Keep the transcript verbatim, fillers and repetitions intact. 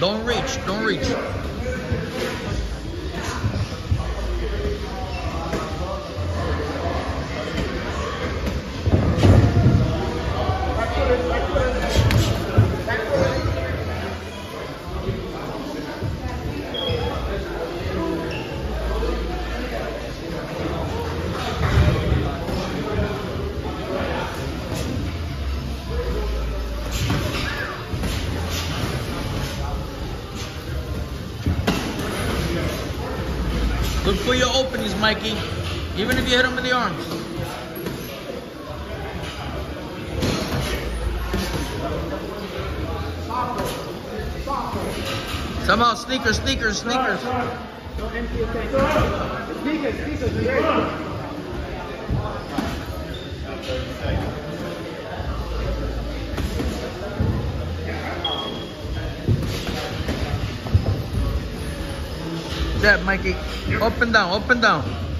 Don't reach, don't reach. Look for your openings, Mikey. Even if you hit him in the arms. Somehow, sneakers, sneakers, sneakers. Sneakers, sneakers, That, Mikey. Up and down, up and down.